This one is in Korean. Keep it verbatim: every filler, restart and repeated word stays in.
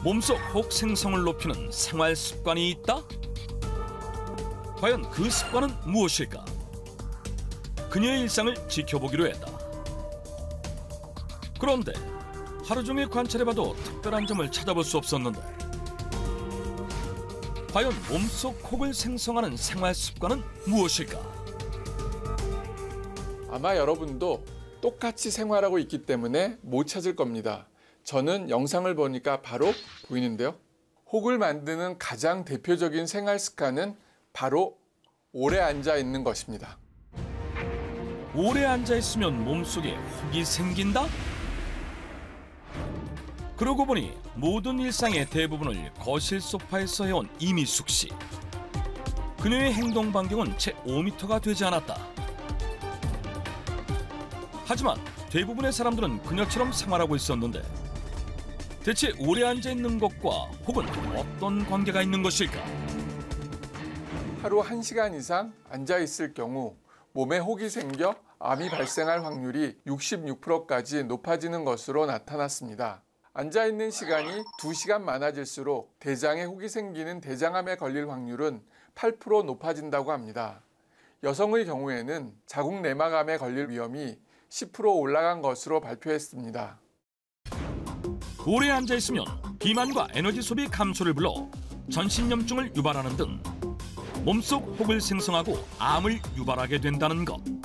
몸속 혹 생성을 높이는 생활 습관이 있다? 과연 그 습관은 무엇일까? 그녀의 일상을 지켜보기로 했다. 그런데 하루 종일 관찰해봐도 특별한 점을 찾아볼 수 없었는데 과연 몸속 혹을 생성하는 생활 습관은 무엇일까? 아마 여러분도 똑같이 생활하고 있기 때문에 못 찾을 겁니다. 저는 영상을 보니까 바로 보이는데요. 혹을 만드는 가장 대표적인 생활 습관은 바로 오래 앉아 있는 것입니다. 오래 앉아있으면 몸속에 혹이 생긴다? 그러고 보니 모든 일상의 대부분을 거실 소파에서 해온 이미숙 씨. 그녀의 행동 반경은 채 오 미터가 되지 않았다. 하지만 대부분의 사람들은 그녀처럼 생활하고 있었는데 대체 오래 앉아있는 것과 혹은 어떤 관계가 있는 것일까? 하루 한 시간 이상 앉아 있을 경우 몸에 혹이 생겨 암이 발생할 확률이 육십육 퍼센트까지 높아지는 것으로 나타났습니다. 앉아있는 시간이 두 시간 많아질수록 대장에 혹이 생기는 대장암에 걸릴 확률은 팔 퍼센트 높아진다고 합니다. 여성의 경우에는 자궁 내막암에 걸릴 위험이 십 퍼센트 올라간 것으로 발표했습니다. 오래 앉아있으면 비만과 에너지 소비 감소를 불러 전신염증을 유발하는 등 몸속 혹을 생성하고 암을 유발하게 된다는 것.